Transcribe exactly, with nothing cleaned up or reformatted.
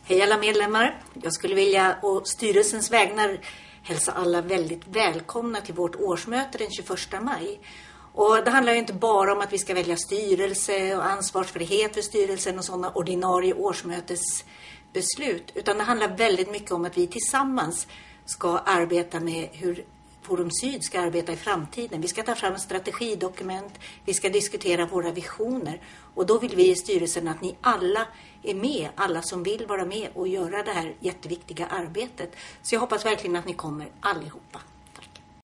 Hej alla medlemmar. Jag skulle vilja å styrelsens vägnar hälsa alla väldigt välkomna till vårt årsmöte den tjugoförsta maj. Och det handlar ju inte bara om att vi ska välja styrelse och ansvarsfrihet för styrelsen och sådana ordinarie årsmötesbeslut. Utan det handlar väldigt mycket om att vi tillsammans ska arbeta med hur Forum Syd ska arbeta i framtiden. Vi ska ta fram strategidokument, vi ska diskutera våra visioner. Och då vill vi i styrelsen att ni alla är med, alla som vill vara med och göra det här jätteviktiga arbetet. Så jag hoppas verkligen att ni kommer allihopa.